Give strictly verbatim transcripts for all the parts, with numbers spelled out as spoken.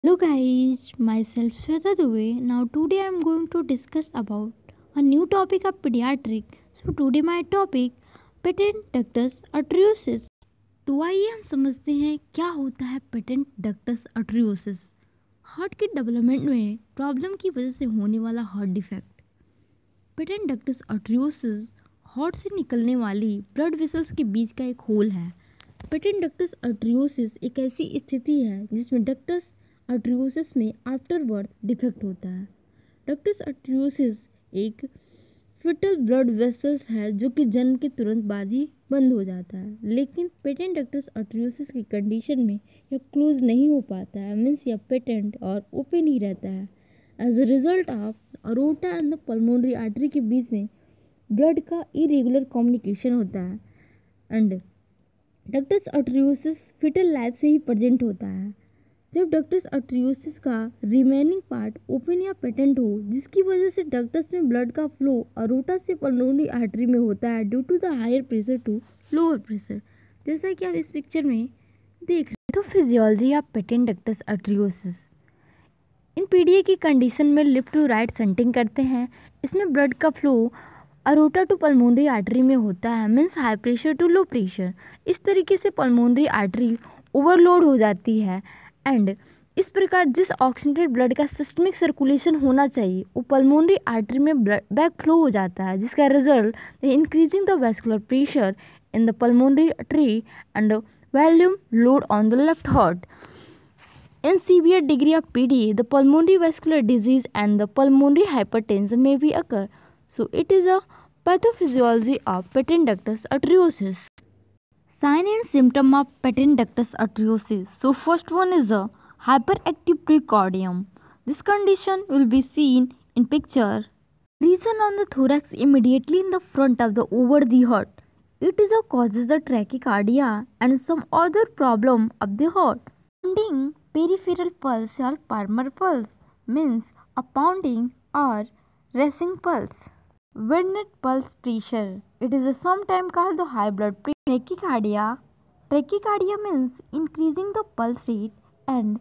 Hello guys, myself Sweta Dubey. Now today I am going to discuss about a new topic of pediatric. So today my topic patent ductus arteriosus. तो आइए हम समझते हैं क्या होता है patent ductus arteriosus. Heart के development में प्रॉब्लम की वजह से होने वाला heart defect. Patent ductus arteriosus heart से निकलने वाली ब्लड वेसल्स के बीच का एक होल है। पेटेंट डक्टस अट्रियोसिस एक ऐसी स्थिति है जिसमें डक्टस अट्रियोसिस में आफ्टर बर्थ डिफेक्ट होता है। डक्टस अट्रियोसिस एक फिटल ब्लड वेसल्स है जो कि जन्म के तुरंत बाद ही बंद हो जाता है, लेकिन पेटेंट डक्टस अट्रियोसिस की कंडीशन में यह क्लोज नहीं हो पाता है, मीन्स यह पेटेंट और ओपन ही रहता है। As a result of aorta and the pulmonary artery के बीच में ब्लड का इरेगुलर कम्युनिकेशन होता है and ductus arteriosus foetal life से ही प्रेजेंट होता है। जब डक्टस अट्रियोसिस का रिमेनिंग पार्ट ओपन या पेटेंट हो, जिसकी वजह से डक्टस में ब्लड का फ्लो अरोटा से पल्मोनरी आर्टरी में होता है due to the higher pressure to lower pressure, जैसा कि आप इस पिक्चर में देख रहे हैं। तो physiology of patent ductus arteriosus in PDA की कंडीशन में लेफ्ट टू राइट सेंटिंग करते हैं। इसमें ब्लड का flow aorta to pulmonary artery में होता है, means high pressure to low pressure. इस तरीके से पल्मोनरी आर्टरी ओवरलोड हो जाती है एंड इस प्रकार जिस ऑक्सीजनेटेड ब्लड का सिस्टमिक सर्कुलेशन होना चाहिए वो पल्मोनरी आर्टरी में ब्लड बैक फ्लो हो जाता है, जिसका result increasing the vascular pressure in the pulmonary artery and volume load on the left heart. In severe degree of P D A, the pulmonary vascular disease and the pulmonary hypertension may be occur. So it is a pathophysiology of patent ductus arteriosus. Sign and symptom of patent ductus arteriosus. So first one is a hyperactive precordium. This condition will be seen in picture. Lesion on the thorax immediately in the front of the over the heart. It is a causes the tachycardia and some other problem of the heart. Pounding peripheral pulse or palmar pulse means a pounding or racing pulse. Winded pulse pressure. It is sometimes called the high blood pressure. Tachycardia. Tachycardia means increasing the pulse rate and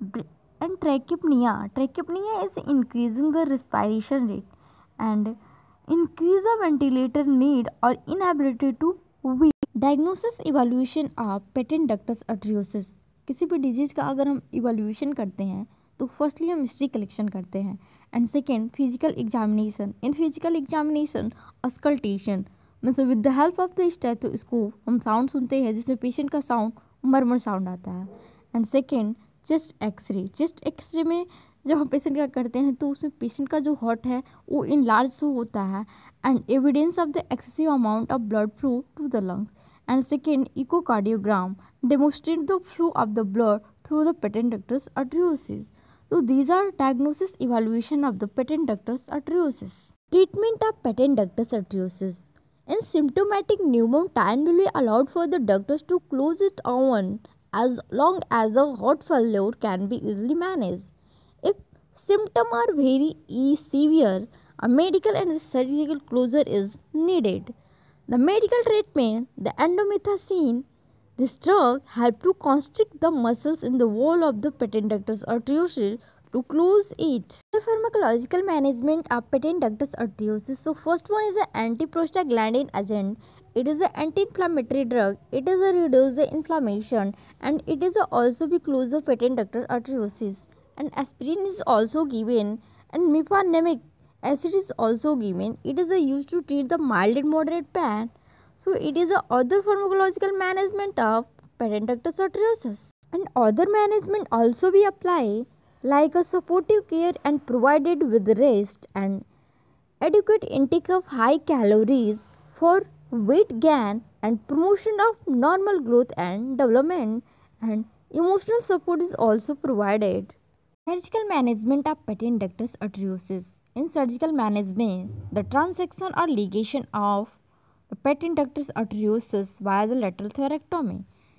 and trachypnea. Trachypnea is increasing the respiration rate and increase the ventilator need or inability to breathe. Diagnosis evaluation of patent ductus arteriosus. किसी भी disease का अगर हम evaluation करते हैं तो firstly हम history collection करते हैं and second physical examination. In physical examination auscultation means with the help of the stethoscope हम साउंड सुनते हैं जिसमें पेशेंट का साउंड मरमर साउंड आता है and second chest x ray. Chest x ray में जब हम पेशेंट का करते हैं तो उसमें पेशेंट का जो हार्ट है वो इन लार्ज होता है and evidence of the excessive amount of blood flow to the lungs and second echocardiogram demonstrate the flow of the blood through the patent ductus arteriosus. So these are diagnosis evaluation of the patent ductus arteriosus. Treatment of patent ductus arteriosus. In symptomatic pneumo, time will be allowed for the ductus to close it on as long as the heart failure can be easily managed. If symptoms are very severe, a medical and surgical closure is needed. The medical treatment, the endomethacin, this drug help to constrict the muscles in the wall of the patent ductus arteriosus to close it. Pharmacological management of patent ductus arteriosus. So first one is an antiprostaglandin agent. It is an anti-inflammatory drug. It is a reduce the inflammation and it is a also be close the patent ductus arteriosus. And aspirin is also given and mefenamic acid is also given. It is a used to treat the mild and moderate pain. So it is a other pharmacological management of patent ductus arteriosus. And other management also be apply like a supportive care and provided with rest and adequate intake of high calories for weight gain and promotion of normal growth and development, and emotional support is also provided. Surgical management of patent ductus arteriosus. In surgical management, the transection or ligation of the patent ductus arteriosus via the lateral thoracotomy.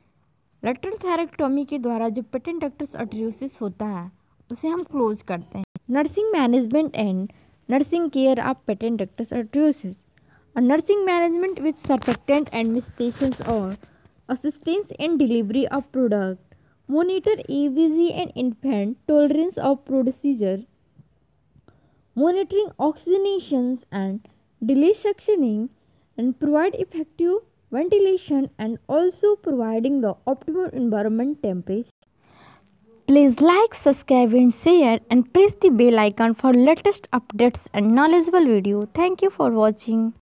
Lateral thoracotomy के द्वारा जो patent ductus arteriosus होता है उसे हम close करते हैं. Nursing management and nursing care of patent ductus arteriosus. A nursing management with surfactant administrations or assistance in delivery of product monitor A B C and infant tolerance of procedure, monitoring oxygenations and delay suctioning, and provide effective ventilation and also providing the optimal environment temperature. Please like, subscribe and share and press the bell icon for latest updates and knowledgeable video. Thank you for watching.